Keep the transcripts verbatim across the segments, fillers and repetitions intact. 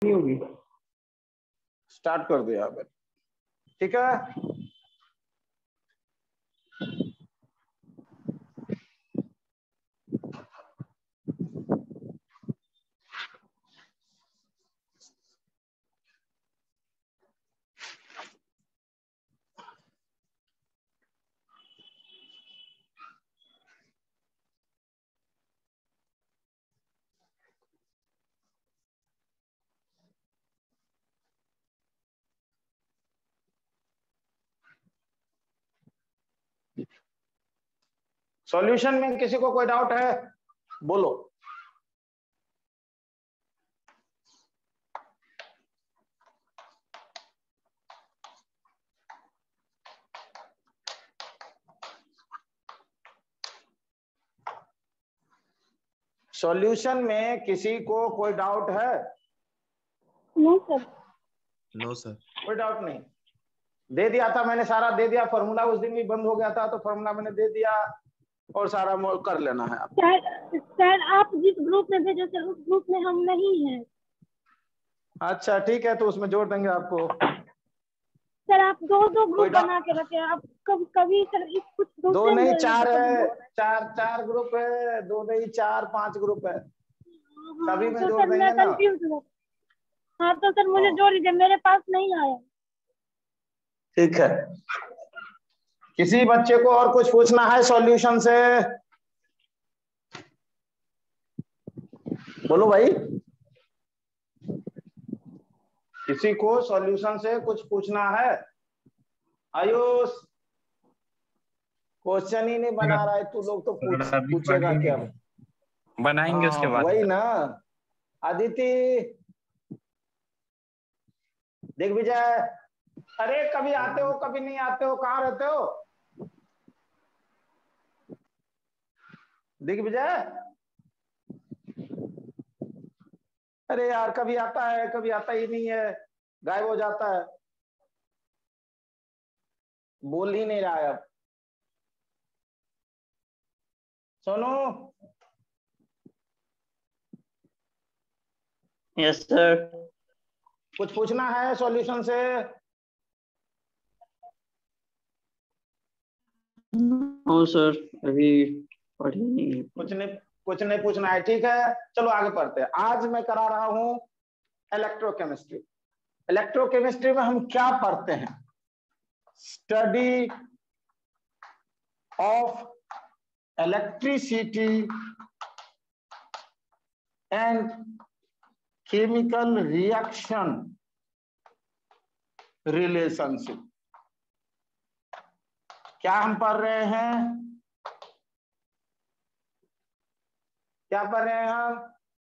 नहीं होगी। स्टार्ट कर दिया मैंने, ठीक है। सॉल्यूशन में किसी को कोई डाउट है? बोलो। सॉल्यूशन में किसी को कोई डाउट है? No sir. No sir. कोई डाउट नहीं। दे दिया था मैंने, सारा दे दिया। फॉर्मूला उस दिन भी बंद हो गया था, तो फॉर्मूला मैंने दे दिया और सारा कर लेना है आप। सर सर आप जिस ग्रुप में भेजो सर उस ग्रुप में हम नहीं हैं। अच्छा ठीक है, तो उसमें जोड़ देंगे आपको। सर आप दो दो ग्रुप बना के रखे हैं। आप कभी कभी सर इस कुछ दो नहीं चार है, चार चार ग्रुप है। दो नहीं चार पांच ग्रुप है, सभी में तो जोड़ सर देंगे मैं ना। कंफ्यूज हूँ। हाँ तो सर मुझे जोड़ दीजिए, मेरे पास नहीं आया। ठीक है। किसी बच्चे को और कुछ पूछना है सॉल्यूशन से? बोलो भाई। किसी को सॉल्यूशन से कुछ पूछना है? आयुष क्वेश्चन ही नहीं बना रहा है तू लोग, तो पूछ पूछेगा क्या? बनाएंगे उसके बाद। वही ना। अदिति, दिग्विजय, अरे कभी आते हो कभी नहीं आते हो, कहाँ रहते हो? दिग्विजय, अरे यार कभी आता है कभी आता ही नहीं है, गायब हो जाता है, बोल ही नहीं रहा है। अब सोनू। Yes sir. कुछ पूछना है सॉल्यूशन से? नो सर, अभी पढ़ी नहीं। कुछ नहीं कुछ नहीं पूछना है, ठीक है। चलो आगे पढ़ते हैं। आज मैं करा रहा हूं इलेक्ट्रोकेमिस्ट्री। इलेक्ट्रोकेमिस्ट्री में हम क्या पढ़ते हैं? Study of electricity and chemical reaction relationship. क्या हम पढ़ रहे हैं? क्या पढ़ रहे हैं हम?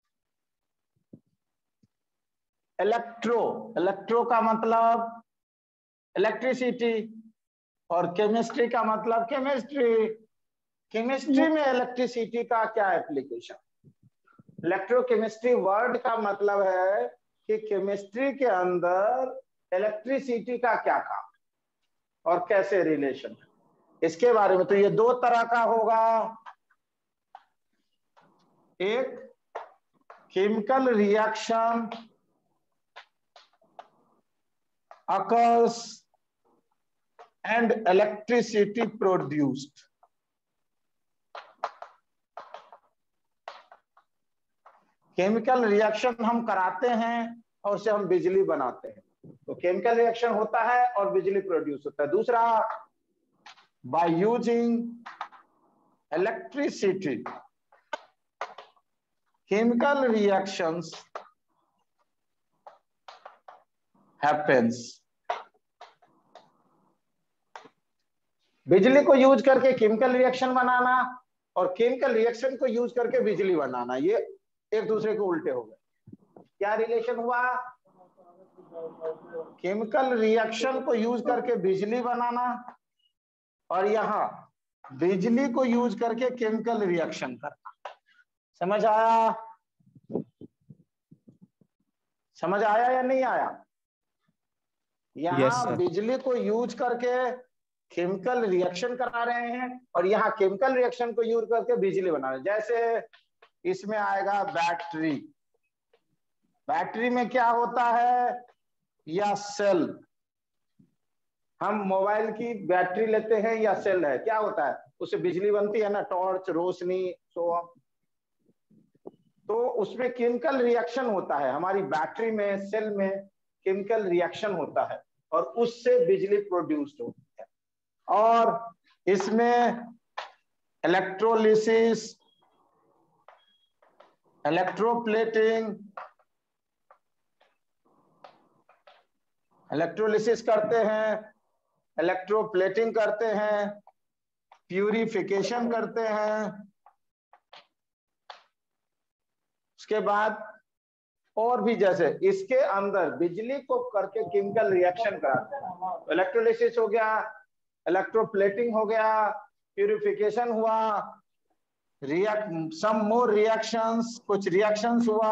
इलेक्ट्रो। इलेक्ट्रो का मतलब इलेक्ट्रिसिटी, और केमिस्ट्री का मतलब केमिस्ट्री। केमिस्ट्री में इलेक्ट्रिसिटी का क्या एप्लीकेशन? इलेक्ट्रोकेमिस्ट्री वर्ड का मतलब है कि केमिस्ट्री के अंदर इलेक्ट्रिसिटी का क्या काम और कैसे रिलेशन है, इसके बारे में। तो ये दो तरह का होगा। एक chemical reaction occurs and electricity produced। Chemical reaction हम कराते हैं और उससे हम बिजली बनाते हैं, तो केमिकल रिएक्शन होता है और बिजली प्रोड्यूस होता है। दूसरा, by using electricity chemical reactions happens. बिजली को यूज करके केमिकल रिएक्शन बनाना और केमिकल रिएक्शन को यूज करके बिजली बनाना, ये एक दूसरे के उल्टे हो गए। क्या रिलेशन हुआ? केमिकल रिएक्शन को यूज करके बिजली बनाना और यहां बिजली को यूज करके केमिकल रिएक्शन करना। समझ आया? समझ आया या नहीं आया? यहां yes, बिजली को यूज करके केमिकल रिएक्शन करा रहे हैं और यहाँ केमिकल रिएक्शन को यूज करके बिजली बना रहे हैं। जैसे इसमें आएगा बैटरी, बैटरी में क्या होता है, या सेल। हम मोबाइल की बैटरी लेते हैं या सेल है, क्या होता है, उससे बिजली बनती है ना, टॉर्च, रोशनी, सो तो उसमें केमिकल रिएक्शन होता है। हमारी बैटरी में, सेल में केमिकल रिएक्शन होता है और उससे बिजली प्रोड्यूस होती है। और इसमें इलेक्ट्रोलिसिस, इलेक्ट्रोप्लेटिंग, इलेक्ट्रोलिसिस करते हैं, इलेक्ट्रोप्लेटिंग करते हैं, प्यूरिफिकेशन करते हैं। उसके बाद और भी, जैसे इसके अंदर बिजली को करके केमिकल रिएक्शन कराते हैं। इलेक्ट्रोलिसिस हो गया, इलेक्ट्रोप्लेटिंग हो गया, प्यूरिफिकेशन हुआ, रिएक्ट सम मोर रिएक्शंस, कुछ रिएक्शंस हुआ,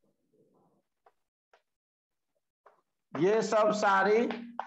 ये सब सारी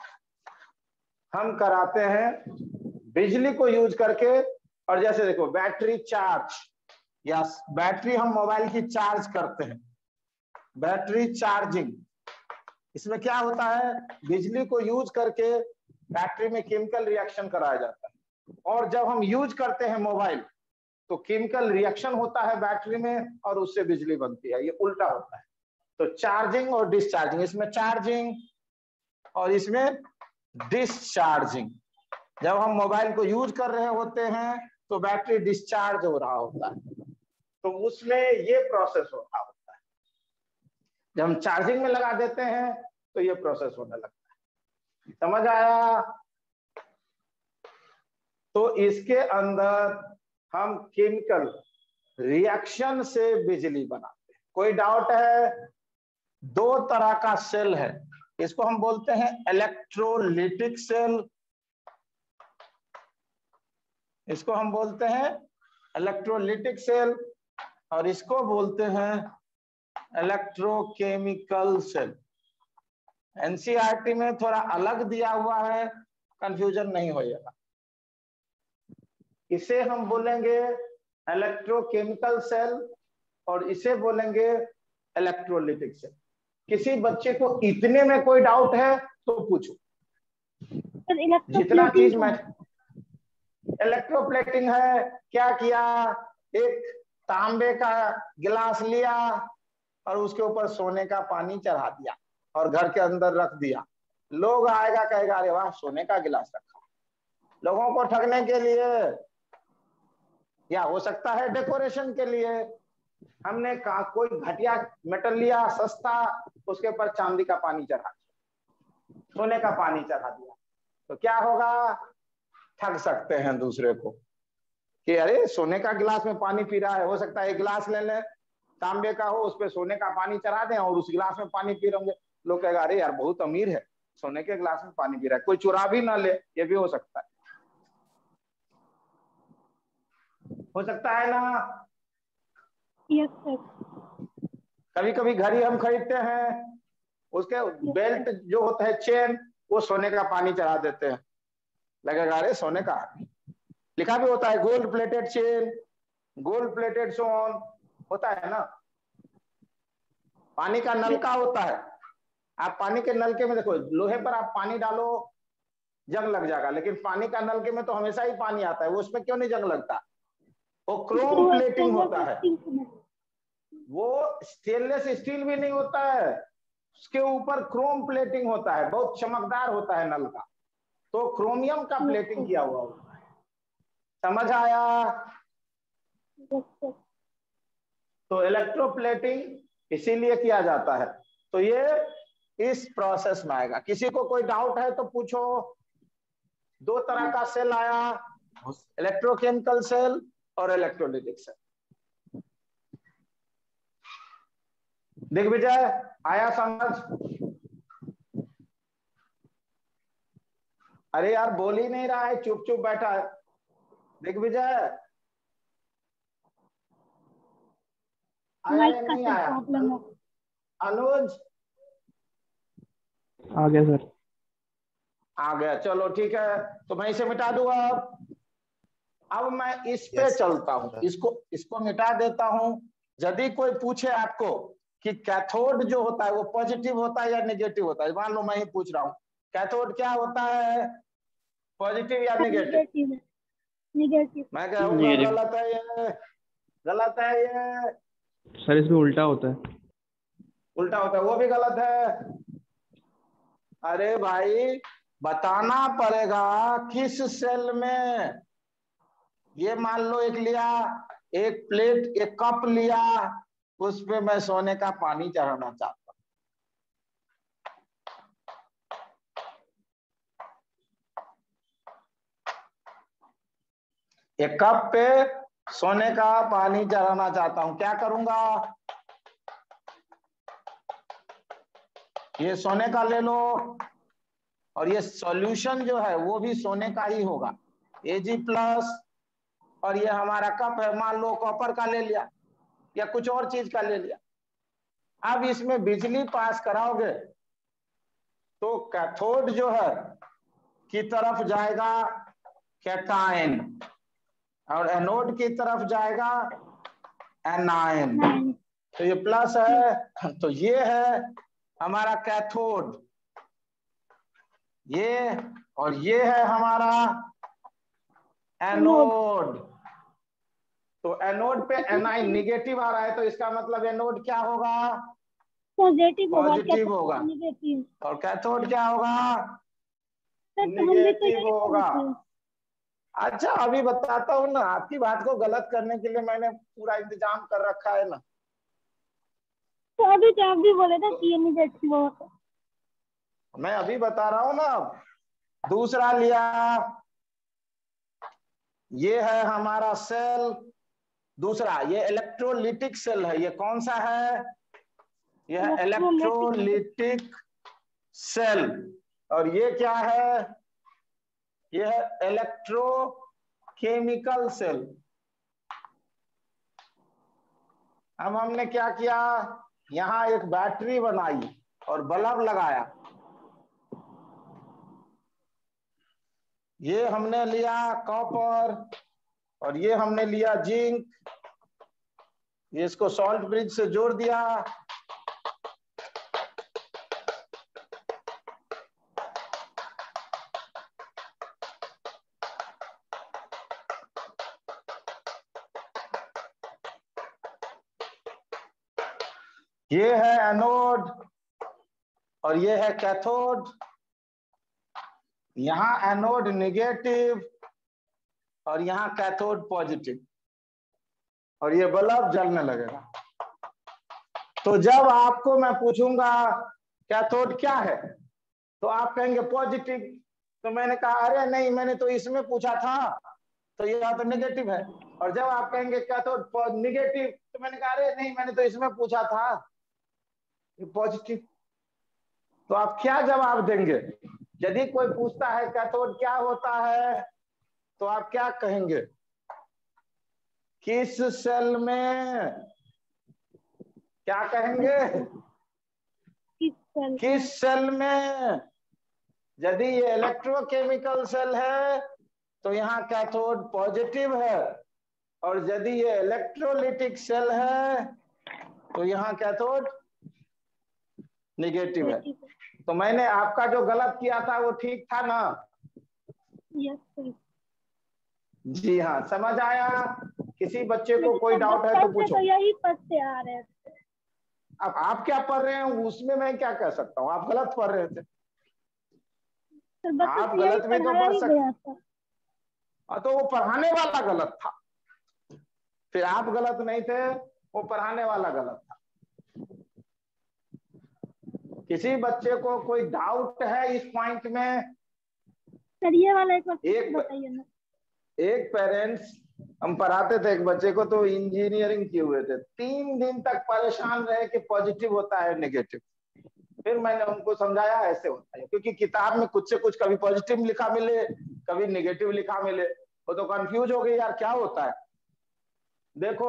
हम कराते हैं बिजली को यूज करके। और जैसे देखो बैटरी चार्ज, या बैटरी हम मोबाइल की चार्ज करते हैं, बैटरी चार्जिंग, इसमें क्या होता है, बिजली को यूज करके बैटरी में केमिकल रिएक्शन कराया जाता है। और जब हम यूज करते हैं मोबाइल तो केमिकल रिएक्शन होता है बैटरी में और उससे बिजली बनती है, ये उल्टा होता है। तो चार्जिंग और डिस्चार्जिंग, इसमें चार्जिंग और इसमें डिस्चार्जिंग। जब हम मोबाइल को यूज कर रहे होते हैं तो बैटरी डिस्चार्ज हो रहा होता है, तो उसमें ये प्रोसेस हो रहा होता है। जब हम चार्जिंग में लगा देते हैं तो ये प्रोसेस होने लगता है। समझ आया? तो इसके अंदर हम केमिकल रिएक्शन से बिजली बनाते हैं। कोई डाउट है? दो तरह का सेल है, इसको हम बोलते हैं इलेक्ट्रोलिटिक सेल, इसको हम बोलते हैं इलेक्ट्रोलिटिक सेल, और इसको बोलते हैं इलेक्ट्रोकेमिकल सेल। एनसीईआरटी में थोड़ा अलग दिया हुआ है, कंफ्यूजन नहीं होगा। इसे हम बोलेंगे इलेक्ट्रोकेमिकल सेल और इसे बोलेंगे इलेक्ट्रोलिटिक सेल। किसी बच्चे को इतने में कोई डाउट है तो पूछो। जितना चीज मैं, इलेक्ट्रोप्लेटिंग है, क्या किया, एक तांबे का गिलास लिया और उसके ऊपर सोने का पानी चढ़ा दिया और घर के अंदर रख दिया। लोग आएगा कहेगा अरे वाह सोने का गिलास रखा। लोगों को ठगने के लिए, या हो सकता है डेकोरेशन के लिए। हमने कहा कोई घटिया मेटल लिया सस्ता, उसके ऊपर चांदी का पानी चढ़ा, सोने का पानी चढ़ा दिया, तो क्या होगा, ठग सकते हैं दूसरे को कि अरे सोने का गिलास में पानी पी रहा है। हो सकता है एक गिलास ले लें तांबे का हो, उस पर सोने का पानी चढ़ा दें और उस गिलास में पानी पी रहे होंगे। लोग कहेगा अरे यार बहुत अमीर है, सोने के गिलास में पानी पी रहा है। कोई चुरा भी ना ले, ये भी हो सकता है। हो सकता है ना? Yes sir. कभी कभी घड़ी हम खरीदते हैं, उसके बेल्ट जो होता है चेन, वो सोने का पानी चढ़ा देते हैं। लगेगा अरे सोने का, लिखा भी होता है gold plated chain, gold plated सोन, होता है ना। पानी का नलका होता है, आप पानी के नलके में देखो, लोहे पर आप पानी डालो जंग लग जाएगा, लेकिन पानी का नलके में तो हमेशा ही पानी आता है, वो उसमें क्यों नहीं जंग लगता? वो क्रोम प्लेटिंग होता है, वो स्टेनलेस स्टील भी नहीं होता है, उसके ऊपर क्रोम प्लेटिंग होता है, बहुत चमकदार होता है नल का, तो क्रोमियम का प्लेटिंग किया हुआ होता है। समझ आया? तो इलेक्ट्रोप्लेटिंग इसीलिए किया जाता है। तो ये इस प्रोसेस में आएगा। किसी को कोई डाउट है तो पूछो। दो तरह का सेल आया, इलेक्ट्रोकेमिकल सेल और इलेक्ट्रोलिटिक सेल। दिग्विजय आया समझ? अरे यार बोल ही नहीं रहा है, चुप चुप बैठा है। दिग्विजय आया या नहीं आया? अनुज आ गया सर। आ गया, चलो ठीक है। तो मैं इसे मिटा दूंगा। अब अब मैं इस पे चलता हूं, इसको इसको मिटा देता हूं। यदि कोई पूछे आपको कि कैथोड जो होता है वो पॉजिटिव होता है या नेगेटिव होता है। मान लो मैं ही पूछ रहा हूँ, कैथोड क्या होता है, पॉजिटिव या नेगेटिव? नेगेटिव। मैं कहूँगा गलत है ये, गलत है ये। सर इसमें उल्टा होता है। उल्टा होता है, वो भी गलत है। अरे भाई बताना पड़ेगा किस सेल में। ये मान लो एक लिया, एक प्लेट, एक कप लिया, उस पे मैं सोने का पानी चढ़ाना चाहता हूं। एक कप पे सोने का पानी चढ़ाना चाहता हूं, क्या करूंगा? ये सोने का ले लो, और ये सॉल्यूशन जो है वो भी सोने का ही होगा, एजी प्लस। और ये हमारा कप है, मान लो कॉपर का ले लिया या कुछ और चीज का ले लिया। अब इसमें बिजली पास कराओगे तो कैथोड जो है की तरफ जाएगा कैटायन, और एनोड की तरफ जाएगा एनायन। तो ये प्लस है, तो ये है हमारा कैथोड, ये, और ये है हमारा एनोड। तो एनोड पे एनाइन नेगेटिव आ रहा है, तो इसका मतलब एनोड क्या होगा? पॉजिटिव होगा। पॉजिटिव होगा। नेगेटिव। और कैथोड क्या होगा? सर तो हम भी तो नेगेटिव यही होगा। पूछे। अच्छा अभी बताता हूँ ना, आपकी बात को गलत करने के लिए मैंने पूरा इंतजाम कर रखा है ना। तो अभी तो आप भी बोले था कि ये नेगेटिव होगा। मैं अभी बता रहा हूँ ना। दूसरा लिया, ये है हमारा सेल। दूसरा ये इलेक्ट्रोलिटिक सेल है। ये कौन सा है? यह है इलेक्ट्रोलिटिक सेल। और ये क्या है? यह है इलेक्ट्रोकेमिकल सेल। अब हमने क्या किया, यहां एक बैटरी बनाई और बल्ब लगाया। ये हमने लिया कॉपर, और ये हमने लिया जिंक। ये इसको सॉल्ट ब्रिज से जोड़ दिया। ये है एनोड और ये है कैथोड। यहां एनोड नेगेटिव और यहां कैथोड पॉजिटिव, और ये बल्ब जलने लगेगा। तो जब आपको मैं पूछूंगा कैथोड क्या है, तो आप कहेंगे पॉजिटिव। तो मैंने कहा अरे नहीं, मैंने तो इसमें पूछा था, तो ये यहाँ तो नेगेटिव है। और जब आप कहेंगे कैथोड नेगेटिव, तो मैंने कहा अरे नहीं, मैंने तो इसमें पूछा था, ये पॉजिटिव। तो आप क्या जवाब देंगे? यदि कोई पूछता है कैथोड क्या होता है, तो आप क्या कहेंगे? किस सेल में, क्या कहेंगे? किस सेल? किस सेल में? यदि ये इलेक्ट्रोकेमिकल सेल है तो यहाँ कैथोड पॉजिटिव है, और यदि ये इलेक्ट्रोलिटिक सेल है तो यहाँ कैथोड नेगेटिव है। तो मैंने आपका जो गलत किया था वो ठीक था ना? Yes sir. जी हाँ, समझ आया? किसी बच्चे को कोई डाउट है तो पूछो। तो यही पढ़ते आ रहे थे। अब आप क्या पढ़ रहे हैं उसमें मैं क्या कह सकता हूँ? आप गलत पढ़ रहे थे। आप गलत भी तो पढ़ सकते, तो वो पढ़ाने वाला गलत था, फिर आप गलत नहीं थे, वो पढ़ाने वाला गलत था। किसी बच्चे को कोई डाउट है इस पॉइंट में? सर ये वाला एक एक बताइए ना। एक पेरेंट्स, हम पढ़ाते थे एक बच्चे को, तो इंजीनियरिंग किए हुए थे, तीन दिन तक परेशान रहे कि पॉजिटिव होता है नेगेटिव। फिर मैंने उनको समझाया ऐसे होता है, क्योंकि किताब में कुछ से कुछ कभी पॉजिटिव लिखा मिले, कभी नेगेटिव लिखा मिले, वो तो कंफ्यूज हो गई यार क्या होता है। देखो,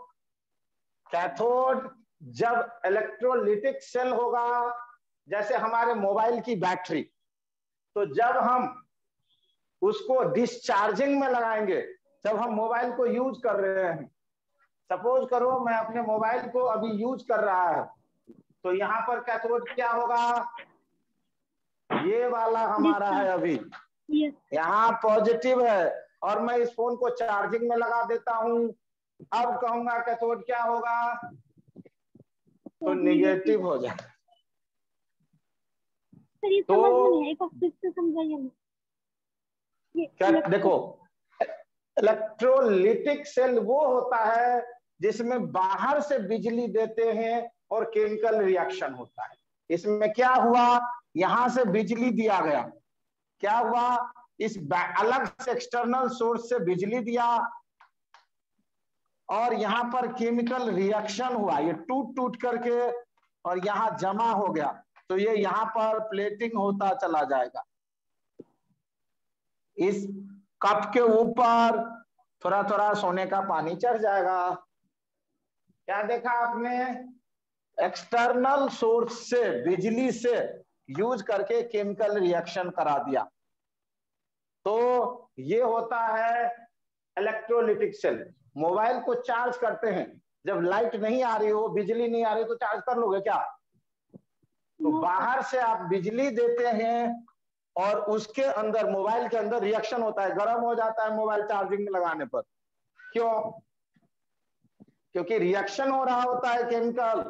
कैथोड जब इलेक्ट्रोलिटिक सेल होगा, जैसे हमारे मोबाइल की बैटरी, तो जब हम उसको डिस्चार्जिंग में लगाएंगे, जब हम मोबाइल को यूज कर रहे हैं, सपोज करो मैं अपने मोबाइल को अभी यूज कर रहा है, तो यहाँ पर कैथोड क्या होगा, ये वाला हमारा है अभी, यहाँ पॉजिटिव है और मैं इस फोन को चार्जिंग में लगा देता हूं। अब कहूंगा कैथोड क्या होगा, तो निगेटिव हो जाए। सर ये तो समझ में नहीं, एक बार फिर से समझाइए ना। क्या देखो, इलेक्ट्रोलिटिक सेल वो होता है जिसमें बाहर से बिजली देते हैं और केमिकल रिएक्शन होता है। इसमें क्या हुआ, यहां से बिजली दिया गया, क्या हुआ, इस अलग से एक्सटर्नल सोर्स से बिजली दिया और यहां पर केमिकल रिएक्शन हुआ, ये टूट टूट करके और यहां जमा हो गया, तो ये यहां पर प्लेटिंग होता चला जाएगा। इस कप के ऊपर थोड़ा थोड़ा सोने का पानी चढ़ जाएगा। क्या देखा आपने, एक्सटर्नल सोर्स से बिजली से यूज करके केमिकल रिएक्शन करा दिया। तो ये होता है इलेक्ट्रोलिटिक सेल। मोबाइल को चार्ज करते हैं, जब लाइट नहीं आ रही हो, बिजली नहीं आ रही तो चार्ज कर लोगे क्या, तो बाहर से आप बिजली देते हैं और उसके अंदर, मोबाइल के अंदर रिएक्शन होता है, गर्म हो जाता है मोबाइल चार्जिंग में लगाने पर। क्यों, क्योंकि रिएक्शन हो रहा होता है केमिकल,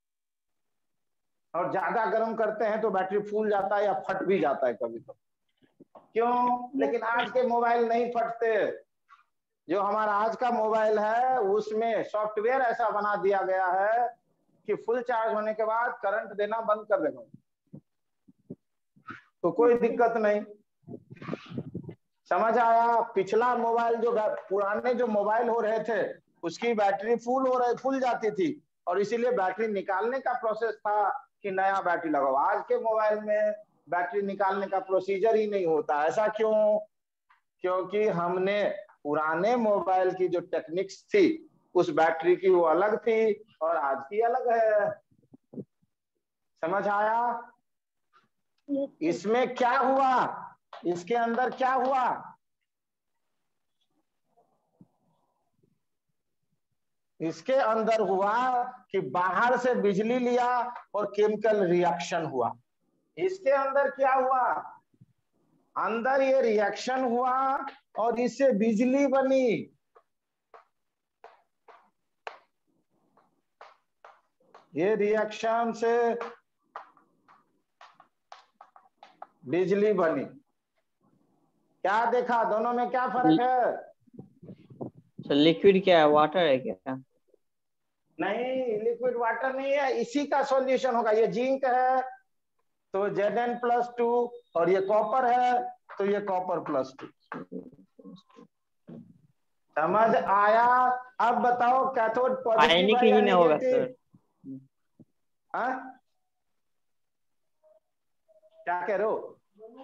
और ज्यादा गर्म करते हैं तो बैटरी फूल जाता है या फट भी जाता है कभी तो। क्यों, लेकिन आज के मोबाइल नहीं फटते। जो हमारा आज का मोबाइल है उसमें सॉफ्टवेयर ऐसा बना दिया गया है कि फुल चार्ज होने के बाद करंट देना बंद कर देगा, तो कोई दिक्कत नहीं। समझ आया। पिछला मोबाइल जो पुराने जो मोबाइल हो रहे थे उसकी बैटरी फुल हो रही फुल जाती थी और इसीलिए बैटरी निकालने का प्रोसेस था कि नया बैटरी लगाओ। आज के मोबाइल में बैटरी निकालने का प्रोसीजर ही नहीं होता। ऐसा क्यों, क्योंकि हमने पुराने मोबाइल की जो टेक्निक्स थी उस बैटरी की वो अलग थी और आज की अलग है। समझ आया। इसमें क्या हुआ, इसके अंदर क्या हुआ, इसके अंदर हुआ कि बाहर से बिजली लिया और केमिकल रिएक्शन हुआ। इसके अंदर क्या हुआ, अंदर ये रिएक्शन हुआ और इससे बिजली बनी। ये रिएक्शन से बिजली बनी। क्या देखा, दोनों में क्या फर्क है? सर लिक्विड क्या है, वाटर है क्या? नहीं, लिक्विड वाटर नहीं है, इसी का सॉल्यूशन होगा। ये जिंक है तो जेड एन प्लस टू और ये कॉपर है तो ये कॉपर प्लस टू। समझ आया। अब बताओ कैथोड पॉजिटिव है या नेगेटिव? क्या कह रहे हो?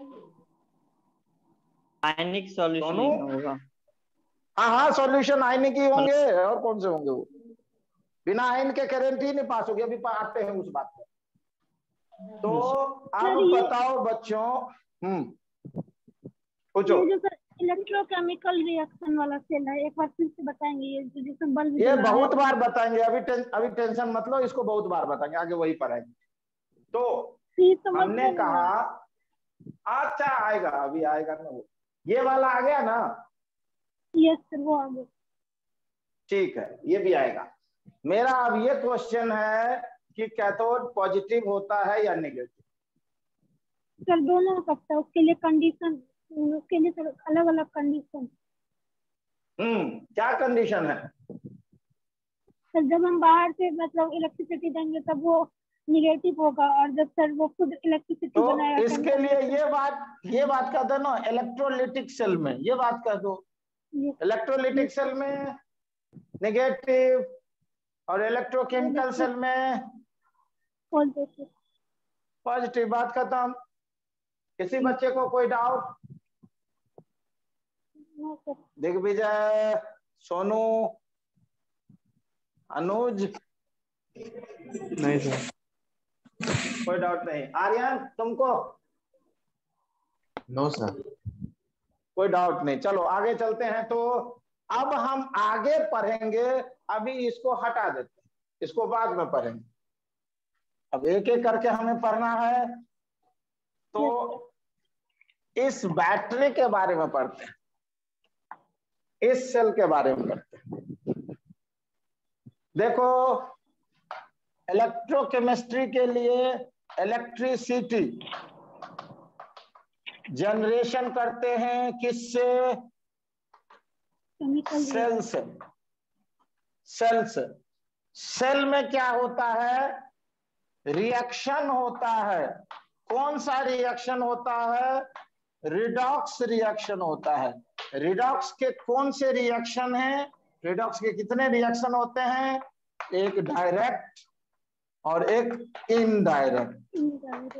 आयनिक सॉल्यूशन होगा। हाँ हाँ, सॉल्यूशन आयनिक ही होंगे, और कौन से होंगे वो। बिना आयन के करंट ही नहीं पास होगी। अभी आते हैं उस बात पर। तो अब बताओ बच्चों, हम्म पूछो। ये जो इलेक्ट्रोकेमिकल रिएक्शन वाला सेल है, एक बार फिर से बताएंगे? ये जिसमें बल्ब ये बहुत बार बताएंगे, अभी टें, अभी टेंशन मत लो, इसको बहुत बार बताएंगे, आगे वही पढ़ाएंगे। तो हमने कहा अच्छा आएगा, अभी आएगा ना वो, ये वाला आ गया ना? यस सर, वो आ गया। ठीक है, ये भी आएगा। मेरा अब ये क्वेश्चन है कि कैथोड पॉजिटिव होता है या नेगेटिव? सर दोनों हो सकता है, उसके लिए कंडीशन, उसके लिए सर अलग अलग कंडीशन। हम्म क्या कंडीशन है? सर जब हम बाहर से मतलब इलेक्ट्रिसिटी देंगे तब वो निगेटिव होगा, और जब सर वो खुद इलेक्ट्रिसिटी तो बनाएगा इसके लिए ये बात ये बात कह दो ना, इलेक्ट्रोलिटिक सेल में ये बात कह दो। इलेक्ट्रोलिटिक सेल में नेगेटिव और इलेक्ट्रोकेमिकल सेल में पॉजिटिव। बात खत्म। किसी बच्चे को कोई डाउट? दिग्विजय, सोनू, अनुज? नहीं सर, कोई डाउट नहीं। आर्यन तुमको? नो सर, कोई डाउट नहीं। चलो आगे चलते हैं। तो अब हम आगे पढ़ेंगे, अभी इसको हटा देते हैं, इसको बाद में पढ़ेंगे। अब एक एक करके हमें पढ़ना है, तो इस बैटरी के बारे में पढ़ते हैं, इस सेल के बारे में पढ़ते हैं। देखो, इलेक्ट्रोकेमिस्ट्री के लिए इलेक्ट्रिसिटी जनरेशन करते हैं किससे? सेल से। सेल से। सेल में क्या होता है? रिएक्शन होता है। कौन सा रिएक्शन होता है? रिडॉक्स रिएक्शन होता है। रिडॉक्स के कौन से रिएक्शन हैं? रिडॉक्स के कितने रिएक्शन होते हैं? एक डायरेक्ट और एक इनडायरेक्ट।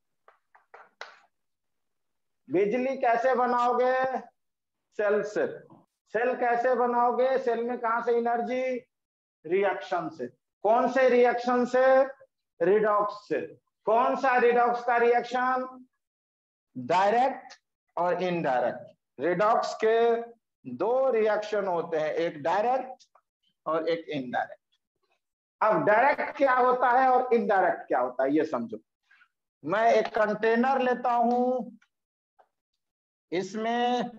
बिजली कैसे बनाओगे? सेल से। सेल कैसे बनाओगे? सेल में कहां से एनर्जी? रिएक्शन से। कौन से रिएक्शन से? रिडॉक्स से। कौन सा रिडॉक्स का रिएक्शन? डायरेक्ट और इनडायरेक्ट। रिडॉक्स के दो रिएक्शन होते हैं, एक डायरेक्ट और एक इनडायरेक्ट। अब डायरेक्ट क्या होता है और इनडायरेक्ट क्या होता है ये समझो। मैं एक कंटेनर लेता हूं, इसमें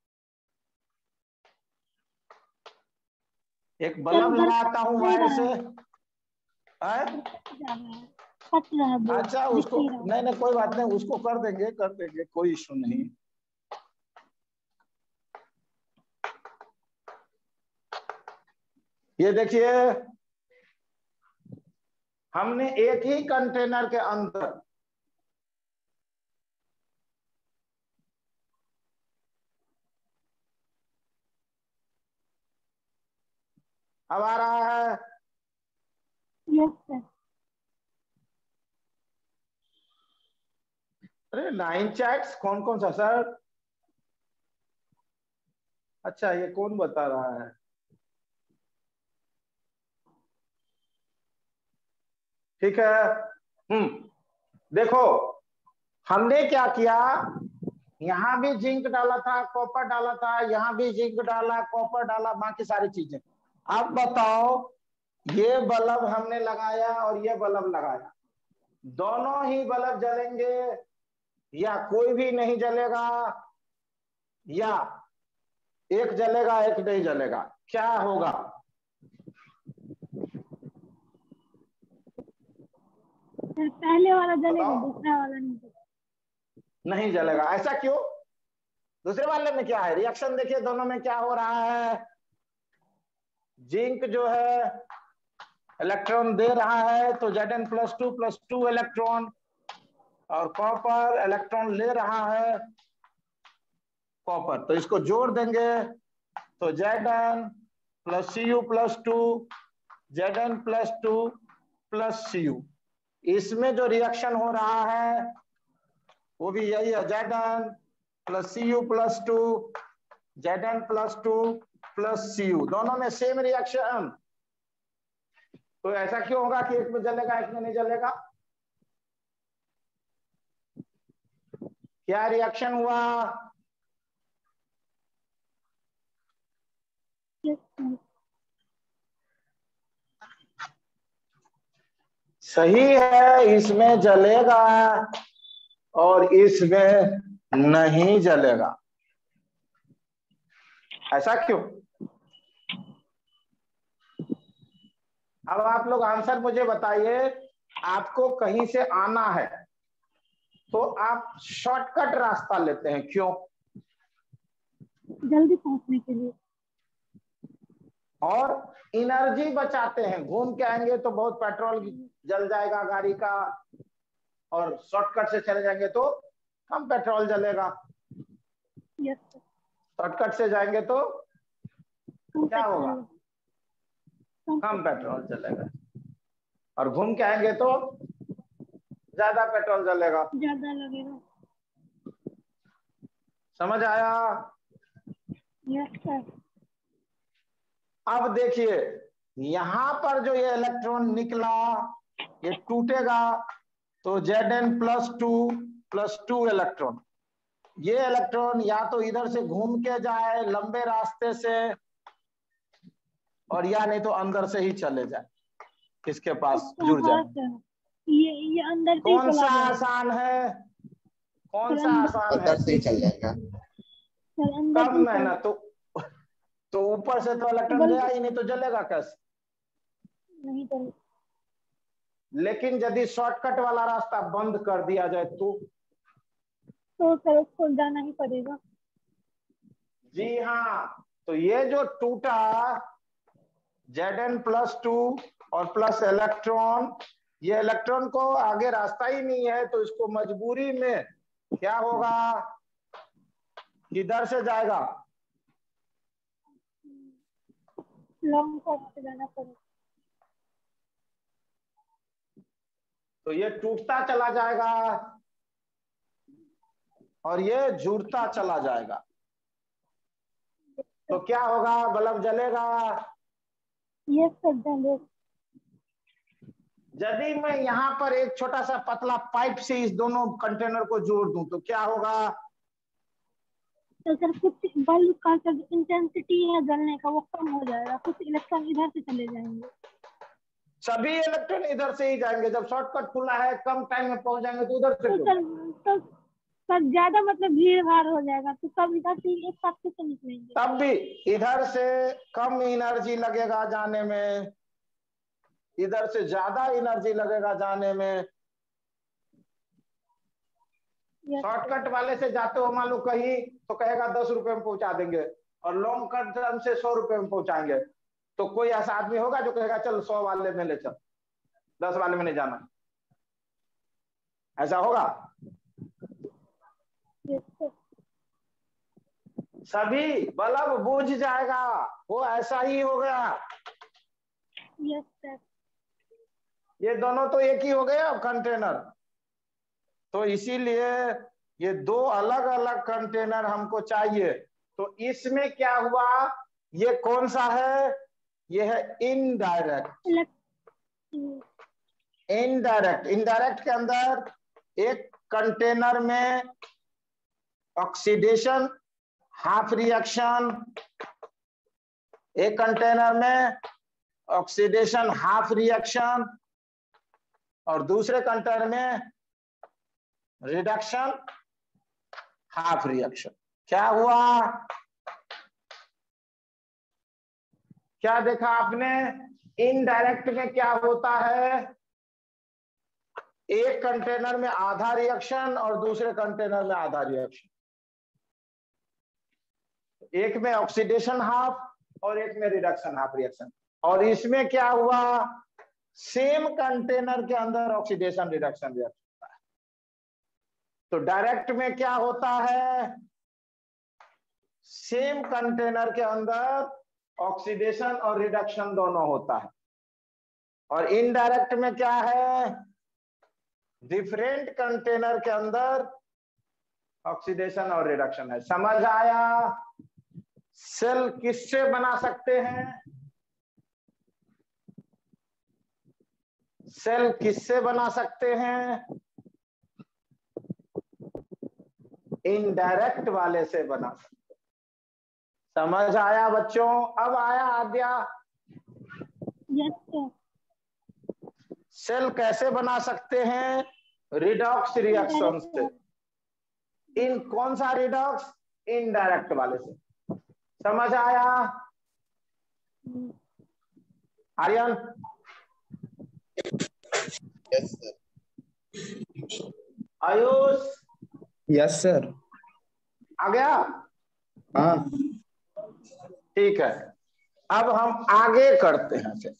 एक बल्ब लगाता हूं वायर से। अच्छा, उसको नहीं नहीं कोई बात नहीं, उसको कर देंगे कर देंगे कोई इशू नहीं। ये देखिए, हमने एक ही कंटेनर के अंदर अब आ रहा है। Yes sir. अरे नाइन चैट्स कौन कौन सा सर? अच्छा, ये कौन बता रहा है? ठीक है। हम्म देखो, हमने क्या किया, यहां भी जिंक डाला था, कॉपर डाला था, यहां भी जिंक डाला, कॉपर डाला, बाकी सारी चीजें। अब बताओ, ये बल्ब हमने लगाया और ये बल्ब लगाया, दोनों ही बल्ब जलेंगे या कोई भी नहीं जलेगा, या एक जलेगा एक नहीं जलेगा? क्या होगा? पहले वाला जलेगा, दूसरा वाला नहीं जलेगा। नहीं जलेगा, ऐसा क्यों? दूसरे वाले में क्या है? रिएक्शन देखिए दोनों में क्या हो रहा है। जिंक जो है इलेक्ट्रॉन दे रहा है, तो Zn plus two plus two electron, और कॉपर इलेक्ट्रॉन ले रहा है कॉपर, तो इसको जोड़ देंगे तो Zn plus C U plus two, Zn plus two plus C U. इसमें जो रिएक्शन हो रहा है वो भी यही है, Zn plus C U plus two, Zn plus two plus C U, दोनों में सेम रिएक्शन। तो ऐसा क्यों होगा कि एक में जलेगा एक में नहीं जलेगा? क्या रिएक्शन हुआ? सही है, इसमें जलेगा और इसमें नहीं जलेगा। ऐसा क्यों? अब आप लोग आंसर मुझे बताइए। आपको कहीं से आना है तो आप शॉर्टकट रास्ता लेते हैं, क्यों? जल्दी पहुंचने के लिए। और एनर्जी बचाते हैं। घूम के आएंगे तो बहुत पेट्रोल जल जाएगा गाड़ी का, और शॉर्टकट से चले जाएंगे तो कम पेट्रोल जलेगा। Yes sir. शॉर्टकट से जाएंगे तो क्या होगा? कम कम पेट्रोल जलेगा, और घूम के आएंगे तो ज्यादा पेट्रोल जलेगा। ज्यादा लगेगा। समझ आया? Yes sir. अब देखिए, यहां पर जो ये इलेक्ट्रॉन निकला ये टूटेगा, तो Zn plus two plus two electron, ये इलेक्ट्रॉन या तो इधर से घूम के जाए लंबे रास्ते से, और या नहीं तो अंदर से ही चले जाए, इसके पास जुड़ जाए। ये ये अंदर से कौन चला सा जाएगा। आसान है? कौन सा आसान है? अंदर से ही चल जाएगा। सर अंदर कम से मेहनत। तो तो ऊपर से तो इलेक्ट्रॉन बल्कि- गया ही नहीं, तो जलेगा कैसे? नहीं चल लेकिन यदि शॉर्टकट वाला रास्ता बंद कर दिया जाए तो? तो सर उसको जाना ही पड़ेगा। जी हाँ, तो ये जो टूटा जेड एन प्लस टू और प्लस इलेक्ट्रॉन, ये इलेक्ट्रॉन को आगे रास्ता ही नहीं है, तो इसको मजबूरी में क्या होगा, किधर से जाएगा? लॉन्ग कट से जाना पड़ेगा। तो ये टूटता चला जाएगा और ये जुड़ता चला जाएगा, तो क्या होगा? बल्ब जलेगा। यस सर जले। यदि मैं यहाँ पर एक छोटा सा पतला पाइप से इस दोनों कंटेनर को जोड़ दूं तो क्या होगा? तो सर कुछ बल्ब का सर इंटेंसिटी है जलने का वो कम हो जाएगा, कुछ इलेक्ट्रॉन इधर से चले जाएंगे। सभी इलेक्ट्रॉन इधर से ही जाएंगे। जब शॉर्टकट खुला है, कम टाइम में पहुंच जाएंगे तो उधर से तो क्यों? सर तो सर ज्यादा मतलब भीड़ भाड़ हो जाएगा, तो सब इधर से एक साथ से निकलेंगे। तब भी इधर से कम एनर्जी लगेगा जाने में, इधर से ज्यादा एनर्जी लगेगा जाने में। शॉर्टकट वाले से जाते हो मान लो कहीं, तो कहेगा दस रुपए में पहुंचा देंगे, और लॉन्ग कट से सौ रुपए में पहुंचाएंगे। तो कोई ऐसा आदमी होगा जो कहेगा चल सौ वाले में ले चल, दस वाले में नहीं जाना? ऐसा होगा? सभी बल्ब बुझ जाएगा, वो ऐसा ही हो गया। Yes sir. ये दोनों तो एक ही हो गए अब कंटेनर, तो इसीलिए ये दो अलग अलग कंटेनर हमको चाहिए। तो इसमें क्या हुआ, ये कौन सा है? ये है इनडायरेक्ट। इनडायरेक्ट इनडायरेक्ट के अंदर एक कंटेनर में ऑक्सीडेशन हाफ रिएक्शन, एक कंटेनर में ऑक्सीडेशन हाफ रिएक्शन, और दूसरे कंटेनर में रिडक्शन हाफ रिएक्शन। क्या हुआ? क्या देखा आपने? इनडायरेक्ट में क्या होता है, एक कंटेनर में आधा रिएक्शन और दूसरे कंटेनर में आधा रिएक्शन, एक में ऑक्सीडेशन हाफ और एक में रिडक्शन हाफ रिएक्शन। और इसमें क्या हुआ, सेम कंटेनर के अंदर ऑक्सीडेशन रिडक्शन रिएक्शन होता है। तो डायरेक्ट में क्या होता है, सेम कंटेनर के अंदर ऑक्सीडेशन और रिडक्शन दोनों होता है। और इनडायरेक्ट में क्या है, डिफरेंट कंटेनर के अंदर ऑक्सीडेशन और रिडक्शन है। समझ आया? सेल किससे बना सकते हैं? सेल किससे बना सकते हैं? इनडायरेक्ट वाले से बना सकते हैं। समझ आया बच्चों? अब आया आद्या? Yes sir. सेल कैसे बना सकते हैं? रिडॉक्स रिएक्शन से। इन कौन सा रिडॉक्स? इनडायरेक्ट वाले से। समझ आया? Aryan? Yes sir. Ayush? Yes sir. आ गया? हाँ ठीक है, अब हम आगे करते हैं। फिर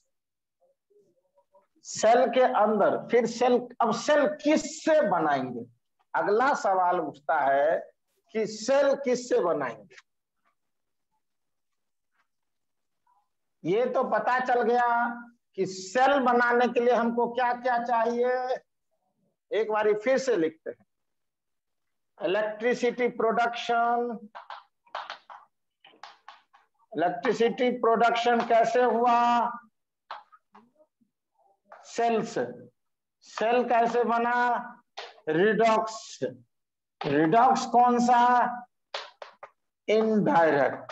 सेल के अंदर, फिर सेल, अब सेल किससे बनाएंगे? अगला सवाल उठता है कि सेल किससे बनाएंगे। ये तो पता चल गया कि सेल बनाने के लिए हमको क्या क्या चाहिए। एक बारी फिर से लिखते हैं, इलेक्ट्रिसिटी प्रोडक्शन। इलेक्ट्रिसिटी प्रोडक्शन कैसे हुआ? सेल से। सेल कैसे बना? रिडॉक्स। रिडॉक्स कौन सा? इनडायरेक्ट।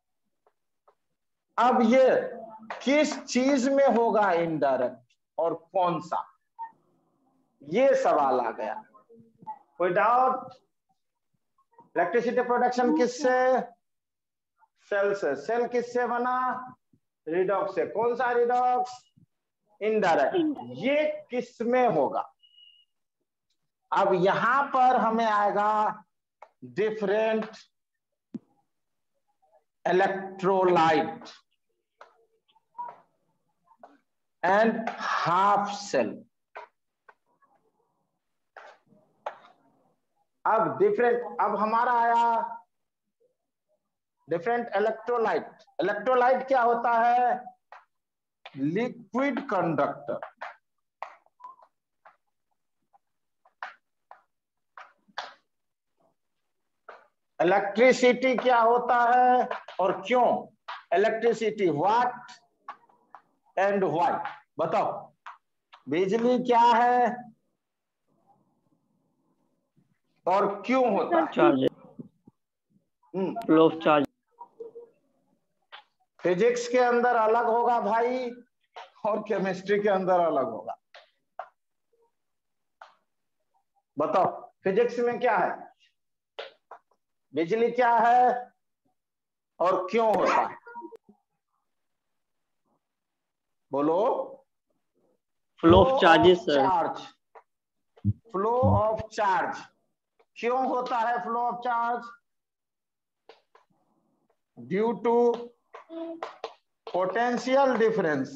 अब ये किस चीज में होगा इनडायरेक्ट और कौन सा? ये सवाल आ गया। कोई डाउट? इलेक्ट्रिसिटी प्रोडक्शन किससे? सेल से। सेल किससे बना? रिडॉक्स से। कौन सा रिडॉक्स? इनडायरेक्ट। ये किस में होगा? अब यहां पर हमें आएगा different electrolyte and half cell. अब डिफरेंट, अब हमारा आया डिफरेंट इलेक्ट्रोलाइट। इलेक्ट्रोलाइट क्या होता है? Liquid conductor. इलेक्ट्रिसिटी क्या होता है और क्यों? Electricity what and why? बताओ। बिजली क्या है और क्यों होता है? Charge, flow of charge. Physics के अंदर अलग होगा भाई और केमिस्ट्री के अंदर अलग होगा। बताओ फिजिक्स में क्या है? बिजली क्या है और क्यों होता है? बोलो। Flow of charges sir. Charge. Flow of charge. क्यों होता है flow of charge? Due to potential difference.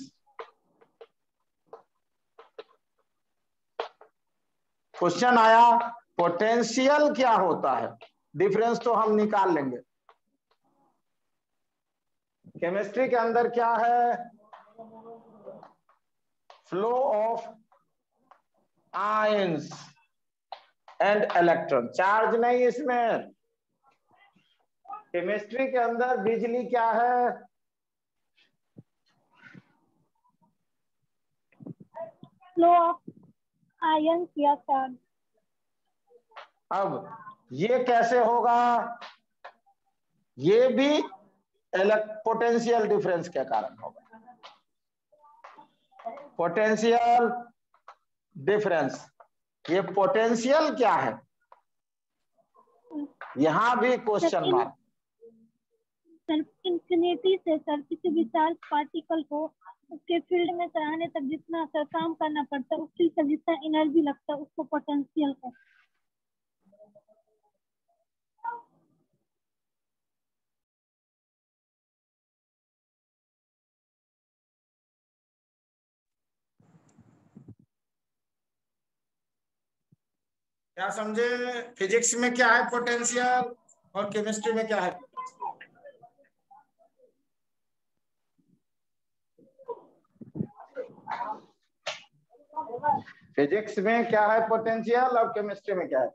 Question आया पोटेंशियल क्या होता है? डिफरेंस तो हम निकाल लेंगे। केमिस्ट्री के अंदर क्या है? Flow of ions and electron. Charge नहीं इसमें। केमिस्ट्री के अंदर बिजली क्या है? फ्लो ऑफ आयंस या चार्ज। अब ये कैसे होगा? ये भी पोटेंशियल डिफरेंस के कारण होगा। Potential difference. ये पोटेंशियल क्या है? यहां भी क्वेश्चन मार्क। सर इंफिनिटी से सर किसी भी चार्ज पार्टिकल को उसके फील्ड में चढ़ाने तक जितना सर काम करना पड़ता है, उसके लिए जितना एनर्जी लगता है उसको पोटेंशियल कहते हैं। क्या समझे? फिजिक्स में क्या है पोटेंशियल और केमिस्ट्री में क्या है? फिजिक्स में क्या है पोटेंशियल और केमिस्ट्री में क्या है?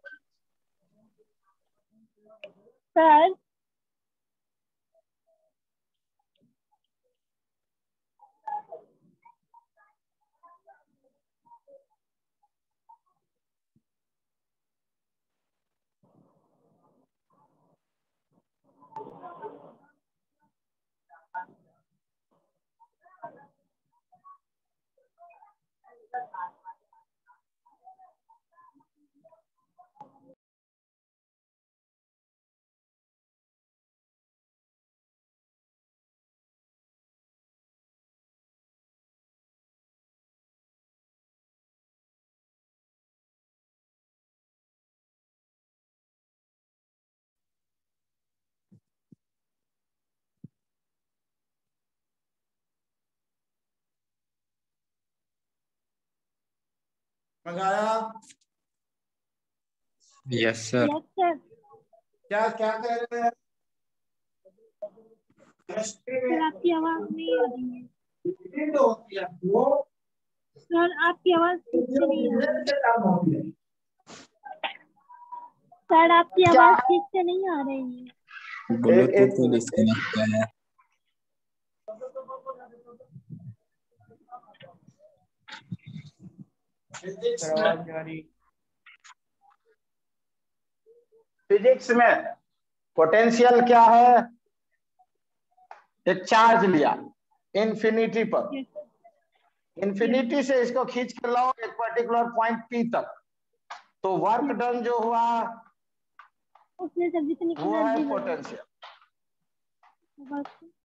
सर मजा आया? Yes sir. Yes sir. क्या क्या कह रहे हैं? सर आपकी आवाज नहीं आ रही है। सर आपकी आवाज ठीक से नहीं आ रही है। सर आपकी आवाज ठीक से नहीं आ रही है। ब्लूटूथ तो डिस्कनेक्ट है। फिजिक्स में पोटेंशियल क्या है? एक चार्ज लिया इन्फिनिटी पर, इन्फिनिटी से इसको खींच के लाओ एक पर्टिकुलर पॉइंट पी तक, तो वर्क डन जो हुआ उसमें से जितनी वो है एनर्जी पोटेंशियल।